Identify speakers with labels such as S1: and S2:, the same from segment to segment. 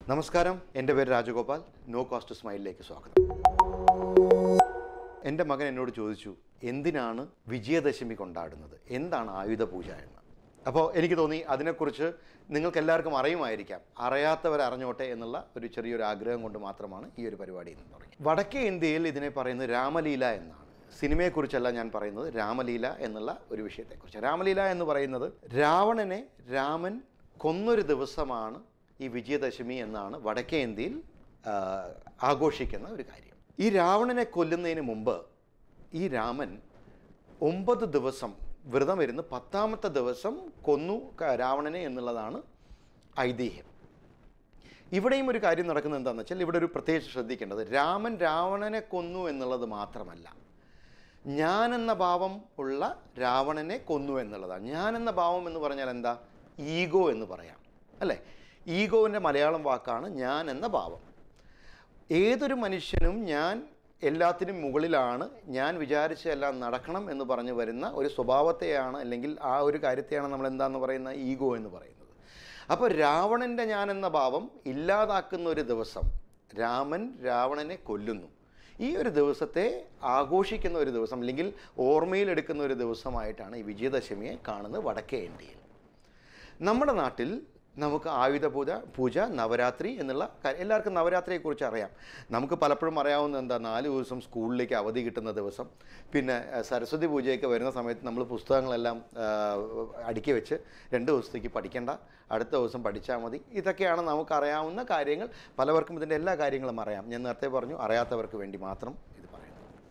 S1: നമസ്കാരം, എൻ്റെ പേര് രാജഗോപാൽ. നോ കോസ്റ്റ് സ്മൈലിലേക്ക് സ്വാഗതം. എൻ്റെ മകൻ എന്നോട് ചോദിച്ചു, എന്തിനാണ് വിജയദശമി കൊണ്ടാടുന്നത്, എന്താണ് ആയുധ പൂജ എന്ന്. അപ്പോൾ എനിക്ക് തോന്നി അതിനെക്കുറിച്ച് നിങ്ങൾക്കെല്ലാവർക്കും അറിയുമായിരിക്കാം, അറിയാത്തവർ അറിഞ്ഞോട്ടെ എന്നുള്ള ഒരു ചെറിയൊരു ആഗ്രഹം കൊണ്ട് മാത്രമാണ് ഈ ഒരു പരിപാടി എന്ന് തുടങ്ങി. വടക്കേ ഇന്ത്യയിൽ ഇതിനെ പറയുന്നത് രാമലീല എന്നാണ്. സിനിമയെക്കുറിച്ചല്ല ഞാൻ പറയുന്നത്, രാമലീല എന്നുള്ള ഒരു വിഷയത്തെക്കുറിച്ച്. രാമലീല എന്ന് പറയുന്നത് രാവണനെ രാമൻ കൊന്നൊരു ദിവസമാണ് ഈ വിജയദശമി എന്നാണ് വടക്കേ ഇന്ത്യയിൽ ആഘോഷിക്കുന്ന ഒരു കാര്യം. ഈ രാവണനെ കൊല്ലുന്നതിന് മുമ്പ് ഈ രാമൻ 9 ദിവസം വ്രതം ഇരുന്ന് 10ാമത്തെ ദിവസം കൊന്നു രാവണനെ എന്നുള്ളതാണ് ഐതിഹ്യം. ഇവിടെയും ഒരു കാര്യം നടക്കുന്നത് എന്താണെന്ന് വെച്ചാൽ, ഇവിടെ ഒരു പ്രത്യേകിച്ച് ശ്രദ്ധിക്കേണ്ടത്, രാമൻ രാവണനെ കൊന്നു എന്നുള്ളത് മാത്രമല്ല, ഞാനെന്ന ഭാവം ഉള്ള രാവണനെ കൊന്നു എന്നുള്ളതാണ്. ഞാനെന്ന ഭാവം എന്ന് പറഞ്ഞാൽ എന്താ? ഈഗോ എന്ന് പറയാം, അല്ലേ? ഈഗോവിൻ്റെ മലയാളം വാക്കാണ് ഞാൻ എന്ന ഭാവം. ഏതൊരു മനുഷ്യനും ഞാൻ എല്ലാത്തിനും മുകളിലാണ്, ഞാൻ വിചാരിച്ചെല്ലാം നടക്കണം എന്ന് പറഞ്ഞു വരുന്ന ഒരു സ്വഭാവത്തെയാണ്, അല്ലെങ്കിൽ ആ ഒരു കാര്യത്തെയാണ് നമ്മൾ എന്താണെന്ന് പറയുന്ന ഈഗോ എന്ന് പറയുന്നത്. അപ്പോൾ രാവണൻ്റെ ഞാൻ എന്ന ഭാവം ഇല്ലാതാക്കുന്ന ഒരു ദിവസം രാമൻ രാവണനെ കൊല്ലുന്നു. ഈ ഒരു ദിവസത്തെ ആഘോഷിക്കുന്ന ഒരു ദിവസം, അല്ലെങ്കിൽ ഓർമ്മയിലെടുക്കുന്ന ഒരു ദിവസമായിട്ടാണ് ഈ വിജയദശമിയെ കാണുന്നത് വടക്കേ ഇന്ത്യയിൽ. നമ്മുടെ നാട്ടിൽ നമുക്ക് ആയുധ പൂജ, നവരാത്രി എന്നുള്ള എല്ലാവർക്കും നവരാത്രിയെക്കുറിച്ച് അറിയാം. നമുക്ക് പലപ്പോഴും അറിയാവുന്ന എന്താ, 4 ദിവസം സ്കൂളിലേക്ക് അവധി കിട്ടുന്ന ദിവസം. പിന്നെ സരസ്വതി പൂജയൊക്കെ വരുന്ന സമയത്ത് നമ്മൾ പുസ്തകങ്ങളെല്ലാം അടുക്കി വെച്ച് 2 ദിവസത്തേക്ക് പഠിക്കേണ്ട, അടുത്ത ദിവസം പഠിച്ചാൽ മതി. ഇതൊക്കെയാണ് നമുക്കറിയാവുന്ന കാര്യങ്ങൾ. പലവർക്കും ഇതിൻ്റെ എല്ലാ കാര്യങ്ങളും അറിയാം. ഞാൻ നേരത്തെ പറഞ്ഞു, അറിയാത്തവർക്ക് വേണ്ടി മാത്രം ഇത് പറയുന്നു.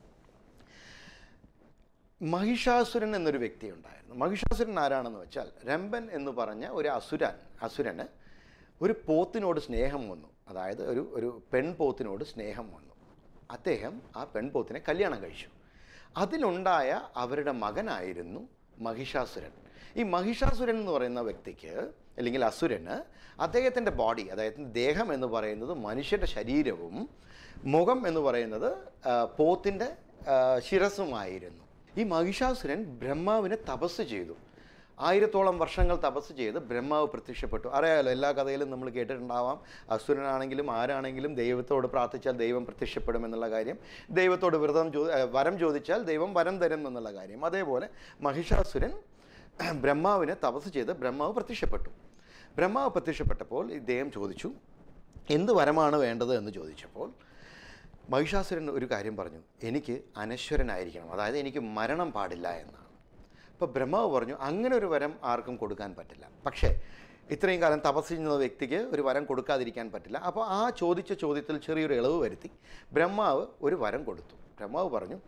S1: മഹിഷാസുരൻ എന്നൊരു വ്യക്തി ഉണ്ടായിരുന്നു. മഹിഷാസുരൻ ആരാണെന്ന് വെച്ചാൽ, രംഭൻ എന്ന് പറഞ്ഞ ഒരു അസുരന് ഒരു പോത്തിനോട് സ്നേഹം വന്നു. അതായത് ഒരു പെൺപോത്തിനോട് സ്നേഹം വന്നു. അദ്ദേഹം ആ പെൺപോത്തിനെ കല്യാണം കഴിച്ചു. അതിലുണ്ടായ അവരുടെ മകനായിരുന്നു മഹിഷാസുരൻ. ഈ മഹിഷാസുരൻ എന്ന് പറയുന്ന വ്യക്തിക്ക്, അല്ലെങ്കിൽ അസുരന്, അദ്ദേഹത്തിൻ്റെ ബോഡി, അദ്ദേഹത്തിൻ്റെ ദേഹം എന്ന് പറയുന്നത് മനുഷ്യൻ്റെ ശരീരവും മുഖം എന്ന് പറയുന്നത് പോത്തിൻ്റെ ശിരസ്സുമായിരുന്നു. ഈ മഹിഷാസുരൻ ബ്രഹ്മാവിനെ തപസ് ചെയ്തു. 1000ഓളം വർഷങ്ങൾ തപസ് ചെയ്ത് ബ്രഹ്മാവ് പ്രത്യക്ഷപ്പെട്ടു. അറിയാമല്ലോ, എല്ലാ കഥയിലും നമ്മൾ കേട്ടിട്ടുണ്ടാവാം, അസുരനാണെങ്കിലും ആരാണെങ്കിലും ദൈവത്തോട് പ്രാർത്ഥിച്ചാൽ ദൈവം പ്രത്യക്ഷപ്പെടും എന്നുള്ള കാര്യം, ദൈവത്തോട് വരം ചോദിച്ചാൽ ദൈവം വരം തരും എന്നുള്ള കാര്യം. അതേപോലെ മഹിഷാസുരൻ ബ്രഹ്മാവിനെ തപസ് ചെയ്ത് ബ്രഹ്മാവ് പ്രത്യക്ഷപ്പെട്ടു. ബ്രഹ്മാവ് പ്രത്യക്ഷപ്പെട്ടപ്പോൾ ഇദ്ദേഹം ചോദിച്ചു, എന്ത് വരമാണ് വേണ്ടത് എന്ന് ചോദിച്ചപ്പോൾ മഹിഷാസുരൻ ഒരു കാര്യം പറഞ്ഞു, എനിക്ക് അനശ്വരനായിരിക്കണം, അതായത് എനിക്ക് മരണം പാടില്ല എന്നാണ്. അപ്പോൾ ബ്രഹ്മാവ് പറഞ്ഞു, അങ്ങനെ ഒരു വരം ആർക്കും കൊടുക്കാൻ പറ്റില്ല. പക്ഷേ ഇത്രയും കാലം തപസ് ചെയ്യുന്ന വ്യക്തിക്ക് ഒരു വരം കൊടുക്കാതിരിക്കാൻ പറ്റില്ല. അപ്പോൾ ആ ചോദിച്ച ചോദ്യത്തിൽ ചെറിയൊരു ഇളവ് വരുത്തി ബ്രഹ്മാവ് ഒരു വരം കൊടുത്തു. ബ്രഹ്മാവ് പറഞ്ഞു,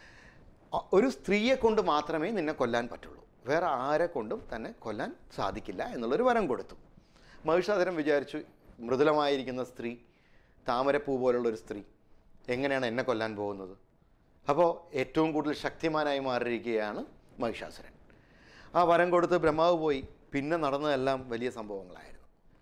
S1: ഒരു സ്ത്രീയെ കൊണ്ട് മാത്രമേ നിന്നെ കൊല്ലാൻ പറ്റുള്ളൂ, വേറെ ആരെ കൊണ്ടും തന്നെ കൊല്ലാൻ സാധിക്കില്ല എന്നുള്ളൊരു വരം കൊടുത്തു. മഹിഷാസുരൻ വിചാരിച്ചു, മൃദുലമായിരിക്കുന്ന സ്ത്രീ, താമരപ്പൂ പോലുള്ളൊരു സ്ത്രീ എങ്ങനെയാണ് എന്നെ കൊല്ലാൻ പോകുന്നത്? അപ്പോൾ ഏറ്റവും കൂടുതൽ ശക്തിമാനായി മാറിയിരിക്കുകയാണ് മഹിഷാസുരൻ. ആ വരം കൊടുത്ത് ബ്രഹ്മാവ് പോയി. പിന്നെ നടന്നതെല്ലാം വലിയ സംഭവങ്ങളായിരുന്നു.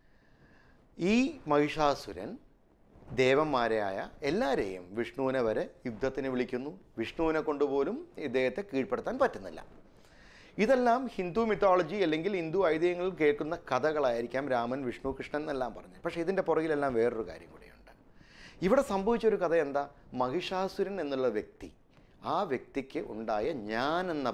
S1: ഈ മഹിഷാസുരൻ ദേവന്മാരായ എല്ലാവരെയും, വിഷ്ണുവിനെ വരെ യുദ്ധത്തിന് വിളിക്കുന്നു. വിഷ്ണുവിനെ കൊണ്ടുപോലും ഇദ്ദേഹത്തെ കീഴ്പ്പെടുത്താൻ പറ്റുന്നില്ല. ഇതെല്ലാം ഹിന്ദു മിത്തോളജി അല്ലെങ്കിൽ ഹിന്ദു ഐതിഹ്യങ്ങളിൽ കേൾക്കുന്ന കഥകളായിരിക്കാം, രാമൻ, വിഷ്ണു, കൃഷ്ണൻ എന്നെല്ലാം പറഞ്ഞു. പക്ഷേ ഇതിൻ്റെ പുറകിലെല്ലാം വേറൊരു കാര്യം കൂടിയുണ്ട്. ഇവിടെ സംഭവിച്ചൊരു കഥ എന്താ? മഹിഷാസുരൻ എന്നുള്ള വ്യക്തി, ആ വ്യക്തിക്ക് ഉണ്ടായ ഞാൻ എന്ന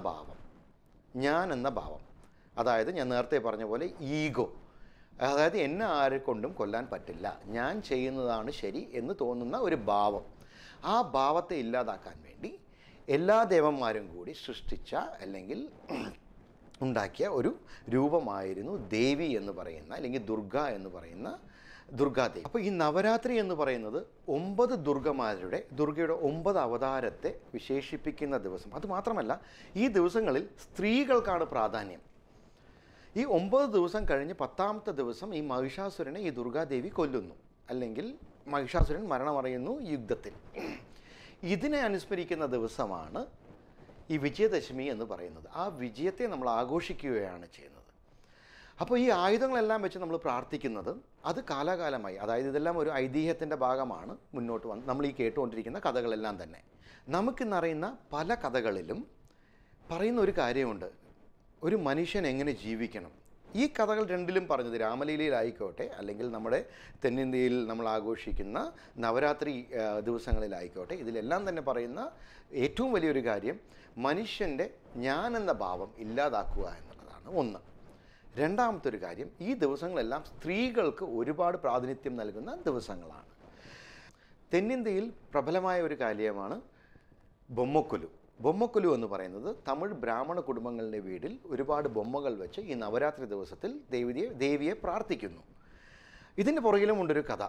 S1: ഭാവം, അതായത് ഞാൻ നേരത്തെ പറഞ്ഞ പോലെ ഈഗോ, അതായത് എന്നെ ആരെ കൊണ്ടും കൊല്ലാൻ പറ്റില്ല, ഞാൻ ചെയ്യുന്നതാണ് ശരി എന്ന് തോന്നുന്ന ഒരു ഭാവം. ആ ഭാവത്തെ ഇല്ലാതാക്കാൻ വേണ്ടി എല്ലാ ദേവന്മാരും കൂടി സൃഷ്ടിച്ച, അല്ലെങ്കിൽ ഉണ്ടാക്കിയ ഒരു രൂപമായിരുന്നു ദേവി എന്ന് പറയുന്ന, അല്ലെങ്കിൽ ദുർഗ എന്ന് പറയുന്ന ദുർഗാദേവി. അപ്പോൾ ഈ നവരാത്രി എന്ന് പറയുന്നത് 9 ദുർഗയുടെ 9 അവതാരത്തെ വിശേഷിപ്പിക്കുന്ന ദിവസം. അതുമാത്രമല്ല, ഈ ദിവസങ്ങളിൽ സ്ത്രീകൾക്കാണ് പ്രാധാന്യം. ഈ 9 ദിവസം കഴിഞ്ഞ് 10ാമത്തെ ദിവസം ഈ മഹിഷാസുരനെ ഈ ദുർഗാദേവി കൊല്ലുന്നു, അല്ലെങ്കിൽ മഹിഷാസുരൻ മരണമറിയുന്നു യുദ്ധത്തിൽ. ഇതിനെ അനുസ്മരിക്കുന്ന ദിവസമാണ് ഈ വിജയദശമി എന്ന് പറയുന്നത്. ആ വിജയത്തെ നമ്മൾ ആഘോഷിക്കുകയാണ് ചെയ്യുന്നത്. അപ്പോൾ ഈ ആയുധങ്ങളെല്ലാം വെച്ച് നമ്മൾ പ്രാർത്ഥിക്കുന്നത്, അത് കാലാകാലമായി, അതായത് ഇതെല്ലാം ഒരു ഐതിഹ്യത്തിൻ്റെ ഭാഗമാണ് മുന്നോട്ട് വന്ന് നമ്മൾ ഈ കേട്ടുകൊണ്ടിരിക്കുന്ന കഥകളെല്ലാം തന്നെ. നമുക്കിന്നറിയുന്ന പല കഥകളിലും പറയുന്ന ഒരു കാര്യമുണ്ട്, ഒരു മനുഷ്യൻ എങ്ങനെ ജീവിക്കണം, ഈ കഥകൾ രണ്ടിലും പറഞ്ഞത് രാമലീലയിലായിക്കോട്ടെ അല്ലെങ്കിൽ നമ്മുടെ തെന്നിന്ത്യയിൽ നമ്മൾ ആഘോഷിക്കുന്ന നവരാത്രി ദിവസങ്ങളിലായിക്കോട്ടെ, ഇതിലെല്ലാം തന്നെ പറയുന്ന ഏറ്റവും വലിയൊരു കാര്യം മനുഷ്യൻ്റെ ഞാനെന്ന ഭാവം ഇല്ലാതാക്കുക എന്നുള്ളതാണ് ഒന്ന്. രണ്ടാമത്തെ ഒരു കാര്യം, ഈ ദിവസങ്ങളെല്ലാം സ്ത്രീകൾക്ക് ഒരുപാട് പ്രാതിനിധ്യം നൽകുന്ന ദിവസങ്ങളാണ്. തെന്നിന്ത്യയിൽ പ്രബലമായ ഒരു കാര്യമാണ് ബൊമ്മക്കൊലു. ബൊമ്മക്കൊലു എന്ന് പറയുന്നത് തമിഴ് ബ്രാഹ്മണ കുടുംബങ്ങളുടെ വീട്ടിൽ ഒരുപാട് ബൊമ്മകൾ വെച്ച് ഈ നവരാത്രി ദിവസത്തിൽ ദേവിയെ പ്രാർത്ഥിക്കുന്നു. ഇതിൻ്റെ പുറകിലും ഉണ്ടൊരു കഥ.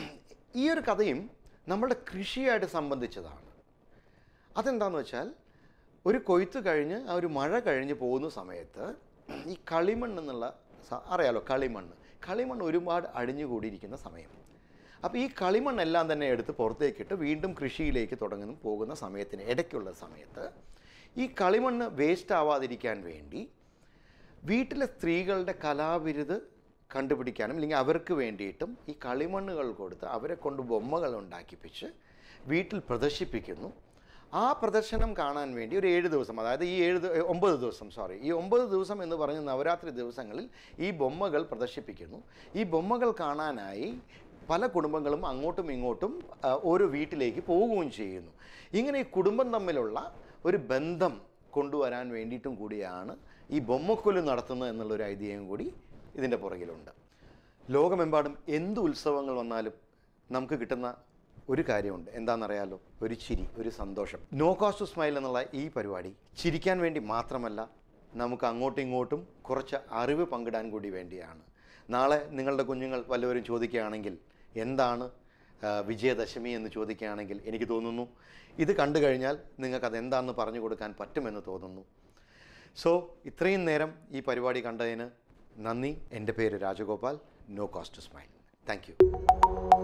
S1: ഈ ഒരു കഥയും നമ്മളുടെ കൃഷിയായിട്ട് സംബന്ധിച്ചതാണ്. അതെന്താണെന്ന് വെച്ചാൽ, ഒരു കൊയ്ത്ത് കഴിഞ്ഞ് ആ ഒരു മഴ കഴിഞ്ഞ് പോകുന്ന സമയത്ത് ഈ കളിമണ്ണ് എന്നുള്ള അറിയാലോ, കളിമണ്ണ് ഒരുപാട് അടിഞ്ഞുകൂടിയിരിക്കുന്ന സമയം. അപ്പോൾ ഈ കളിമണ്ണെല്ലാം തന്നെ എടുത്ത് പുറത്തേക്കിട്ട് വീണ്ടും കൃഷിയിലേക്ക് പോകുന്ന സമയത്തിന് ഇടയ്ക്കുള്ള സമയത്ത് ഈ കളിമണ്ണ് വേസ്റ്റ് ആവാതിരിക്കാൻ വേണ്ടി വീട്ടിലെ സ്ത്രീകളുടെ കലാവിരുത് കണ്ടുപിടിക്കാനും അല്ലെങ്കിൽ അവർക്ക് വേണ്ടിയിട്ടും ഈ കളിമണ്ണുകൾ കൊടുത്ത് അവരെ കൊണ്ട് ബൊമ്മകൾ ഉണ്ടാക്കിപ്പിച്ച് വീട്ടിൽ പ്രദർശിപ്പിക്കുന്നു. ആ പ്രദർശനം കാണാൻ വേണ്ടി ഒരു 7 ദിവസം, അതായത് ഈ 9 ദിവസം എന്ന് പറഞ്ഞ നവരാത്രി ദിവസങ്ങളിൽ ഈ ബൊമ്മകൾ പ്രദർശിപ്പിക്കുന്നു. ഈ ബൊമ്മകൾ കാണാനായി പല കുടുംബങ്ങളും അങ്ങോട്ടും ഇങ്ങോട്ടും ഓരോ വീട്ടിലേക്ക് പോവുകയും ചെയ്യുന്നു. ഇങ്ങനെ ഈ കുടുംബം തമ്മിലുള്ള ഒരു ബന്ധം കൊണ്ടുവരാൻ വേണ്ടിയിട്ടും കൂടിയാണ് ഈ ബൊമ്മക്കൊലു നടത്തുന്നത് എന്നുള്ളൊരു ഐതിഹ്യം കൂടി ഇതിൻ്റെ പുറകിലുണ്ട്. ലോകമെമ്പാടും എന്ത് ഉത്സവങ്ങൾ വന്നാലും നമുക്ക് കിട്ടുന്ന ഒരു കാര്യമുണ്ട്, എന്താണെന്നറിയാലോ, ഒരു ചിരി, ഒരു സന്തോഷം. നോ കോസ്റ്റ് ടു സ്മൈൽ എന്നുള്ള ഈ പരിപാടി ചിരിക്കാൻ വേണ്ടി മാത്രമല്ല, നമുക്ക് അങ്ങോട്ടും ഇങ്ങോട്ടും കുറച്ച് അറിവ് പങ്കിടാൻ കൂടി വേണ്ടിയാണ്. നാളെ നിങ്ങളുടെ കുഞ്ഞുങ്ങൾ വല്ലവരും ചോദിക്കുകയാണെങ്കിൽ എന്താണ് വിജയദശമി എന്ന് ചോദിക്കുകയാണെങ്കിൽ എനിക്ക് തോന്നുന്നു ഇത് കണ്ടു കഴിഞ്ഞാൽ നിങ്ങൾക്കതെന്താണെന്ന് പറഞ്ഞു കൊടുക്കാൻ പറ്റുമെന്ന് തോന്നുന്നു. സോ ഇത്രയും നേരം ഈ പരിപാടി കണ്ടതിന് നന്ദി. എൻ്റെ പേര് Rajagopal. No cost to smile. Thank U.